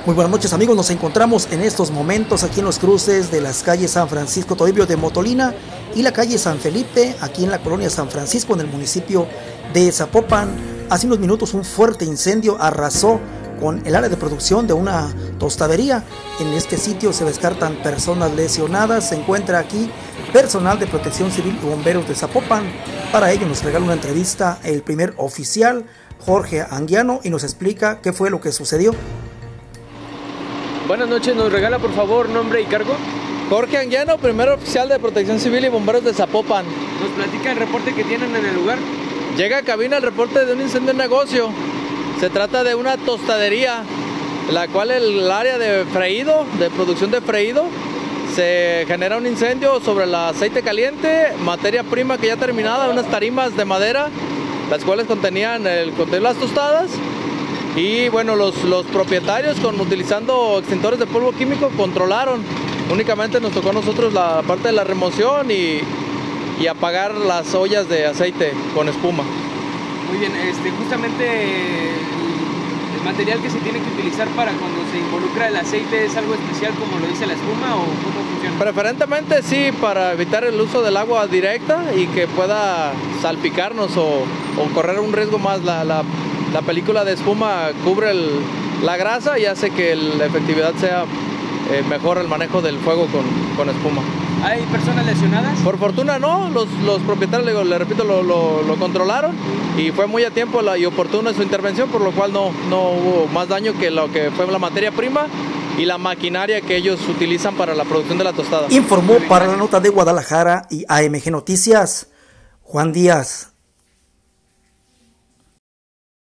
Muy buenas noches amigos, nos encontramos en estos momentos aquí en los cruces de las calles San Francisco Toribio de Motolina y la calle San Felipe, aquí en la colonia San Francisco, en el municipio de Zapopan. Hace unos minutos un fuerte incendio arrasó con el área de producción de una tostadería. En este sitio se descartan personas lesionadas. Se encuentra aquí personal de Protección Civil y bomberos de Zapopan. Para ello nos regala una entrevista el primer oficial, Jorge Anguiano, y nos explica qué fue lo que sucedió. Buenas noches, nos regala por favor nombre y cargo. Jorge Anguiano, primer oficial de Protección Civil y bomberos de Zapopan. ¿Nos platica el reporte que tienen en el lugar? Llega a cabina el reporte de un incendio en negocio. Se trata de una tostadería, la cual el área de freído, de producción de freído, se genera un incendio sobre el aceite caliente, materia prima que ya terminada, unas tarimas de madera, las cuales contenían las tostadas. Y bueno, los propietarios, utilizando extintores de polvo químico, controlaron. Únicamente nos tocó a nosotros la parte de la remoción y apagar las ollas de aceite con espuma. Muy bien, justamente el material que se tiene que utilizar para cuando se involucra el aceite es algo especial, como lo dice la espuma, ¿o cómo funciona? Preferentemente sí, para evitar el uso del agua directa y que pueda salpicarnos o correr un riesgo más. La película de espuma cubre la grasa y hace que la efectividad sea mejor el manejo del fuego con espuma. ¿Hay personas lesionadas? Por fortuna no, los propietarios, le repito, lo controlaron y fue muy a tiempo y oportuna su intervención, por lo cual no hubo más daño que lo que fue la materia prima y la maquinaria que ellos utilizan para la producción de la tostada. Informó para la nota de Guadalajara y AMG Noticias, Juan Díaz.